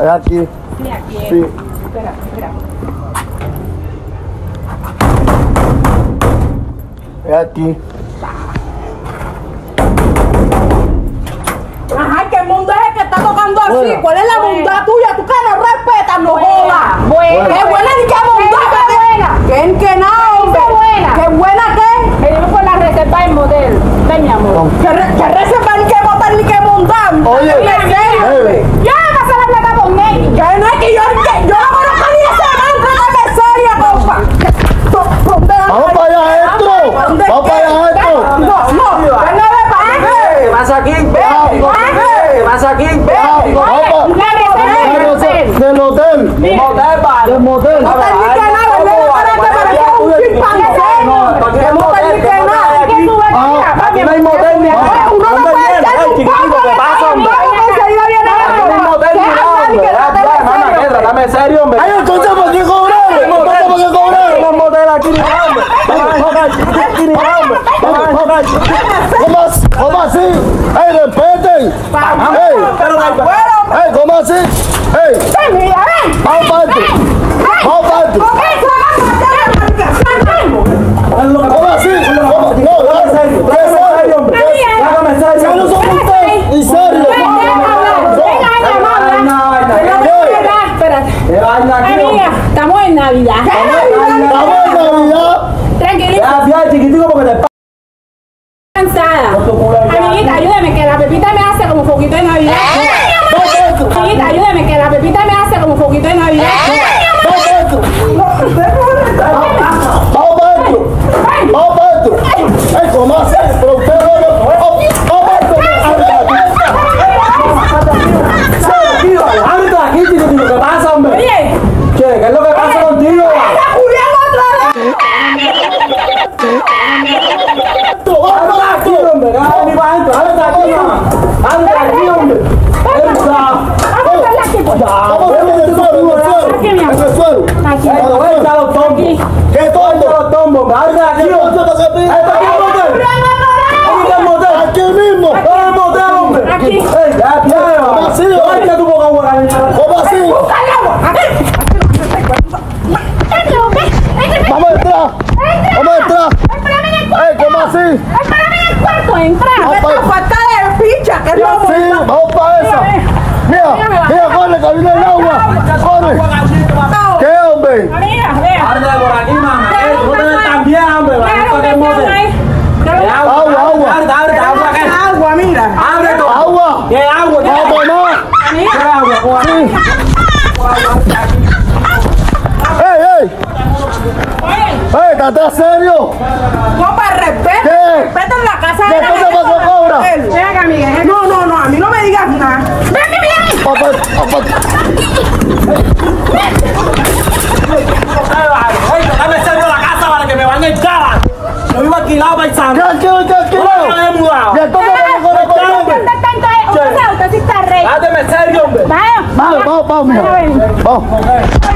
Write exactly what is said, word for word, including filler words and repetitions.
Es aquí. Sí, aquí es. Sí. Espera, espera. Es aquí. Ajá, ¿qué mundo es el que está tocando así? Buena. ¿Cuál es la Buena. bondad tuya? ¿Tú que no respetas? No jodas. Buena. ¿Qué buena ni qué bondad? Qué buena. ¿Qué que nada, hombre? Qué buena. ¿Qué buena qué? Venimos por la reserva del modelo. Ven, mi amor. ¿Qué, re, qué reserva ni qué botar ni qué bondad? Oye, ¿En serio, hombre? Yo no me pasé la plata con él. Que no es que yo, que yo no conozco ni ese man, trátame seria, compa. Vamos para allá adentro. Vamos para allá adentro. No, no, venga de para acá. ¿Qué pasa aquí? ¿Qué pasa aquí? Vamos La reserva del hotel. del hotel. Del motel, vale. Del motel. No te ni que nada, venga para acá, para que un chimpancé. Que no te ni que nada. ¿Qué tú vas a Ah, hacer? Aquí no hay motel ni nada. Uno no ¿Dónde puede viene? estar Ay, un chiquitico, poco ¿qué de pasa, hombre? enseguida viene Aquí no hay motel ni nada, hombre. Ya, ya, hermana, ¿qué? Trátame serio, hombre. Ay, entonces, ¿por qué cobrar? Entonces, ¿por qué cobrar? No hay motel aquí ni nada, hombre. Aquí ni nada, hombre. ¿Cómo así? ¿Cómo así? ¡Ey, respeten! ¡Ey! Pero no hay ¡Ey, cómo así! ¡Ey! Mira, ven. ¡Vamos para adentro! ¡Vamos para adentro! ¿Cómo así? ¿Cómo? No, Trátame serio, trátame serio, hombre. Trátame ¿Ya serio. no son ustedes? ¿En serio? ¿Qué vaina aquí, hombre? Amiga, estamos en Navidad. ¡Estamos en Navidad! Tranquilita, Ya, ya, chiquitico, porque te cansada. Amiguita, ayúdame que la Pepita me hace como foquito de Navidad. ¡Vamos para adentro! Amiguita, ayúdame que la Pepita me hace como foquito de Navidad. ¡Vamos para adentro! ¡Vamos para adentro! ¡Vamos para adentro! ¡Ey, cómo así! Pero usted no lo... ¡Vamos para adentro! Tranquilo, ábrete aquí, chiquitico. ¿Qué pasa, hombre? Oye, Che, ¿qué es lo que pasa contigo? Ábrete aquí, hombre. Ábrete para adentro. Ábrete aquí, mamá. Ábrete aquí, hombre. vamos a hablar aquí, pues. ¡Vamos en el suelo, en el suelo! Aquí, mi ¡En amor. el suelo! Aquí. Esto, ven, está los tombos. ¿Qué Esto todo? los tombos, hombre. Ábrete aquí, ¿Qué hombre. todo se pide? Esto aquí es el motel. Aquí es el motel. ¡Aquí mismo! Esto es el motel, hombre. Aquí. Ey, ya, ya, ¿Cómo así, Yo hombre? voy a tu boca, güey. ¿Cómo así? ¡Vamos a entrar! ¡Vamos a entrar! Espérame en el cuarto. ¡Ey, cómo así! Espérame en el cuarto, entra. Esta falta de picha, que es lo Sí, bueno. vamos para esa. Mira, mira, corre, que viene el agua. Corre. ¿Qué, hombre? Amiga, vea. Ábrete por aquí, mamá. Eh, tú no te ves tan bien, hombre. Vamos Déjalo a que el sea motel. ahí. ¿Qué agua? Agua, agua. Ábrete, ábrete, agua, ¿qué? Agua, mira. Abre todo. Agua. ¿Qué agua? ¿Qué Vamos a tomar. ¿Qué agua? ¿Cuál? ¡Ey, ey! ¡Ey, estate serio! Compa, respeto. ¿Qué? Respeto en la casa de ¿Qué la cosa pasó, cobra? Ven acá, amiga. ven acá. No, no, no, a mí no me digas nada. Ven, ven, ven. Papá, papá. Ey, dame serio la casa para que me van a echar. Yo vivo alquilado para el San. Tranquilo, tranquilo. ¿Cómo me he mudado? Y entonces vamos con el ¿Dónde hombre. está entonces? Usted sabe, usted sí está rey. Dáteme serio, hombre. Vamos. Vamos, vamos, vamos, mija. Vamos.